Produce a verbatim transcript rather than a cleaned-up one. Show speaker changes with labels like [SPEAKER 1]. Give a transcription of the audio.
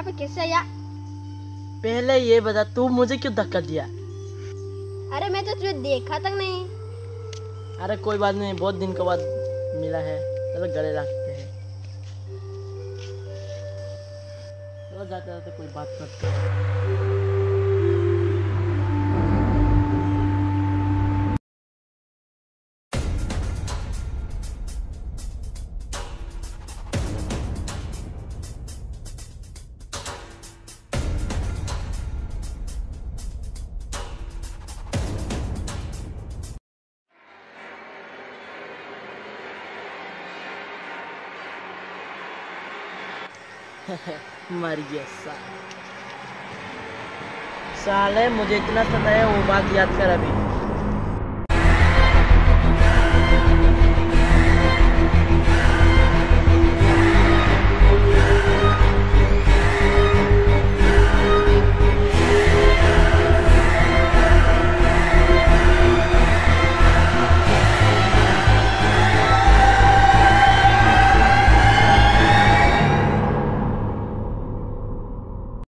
[SPEAKER 1] पे कैसे आया?
[SPEAKER 2] पहले ये बता, तू मुझे क्यों धक्का दिया?
[SPEAKER 1] अरे मैं तो तुझे देखा तक नहीं।
[SPEAKER 2] अरे कोई बात नहीं, बहुत दिन के बाद मिला है, चलो गले लगते हैं। चलो जाते जाते कोई बात करते हैं। मर गया साले। साले मुझे इतना सताया, वो बात याद कर अभी।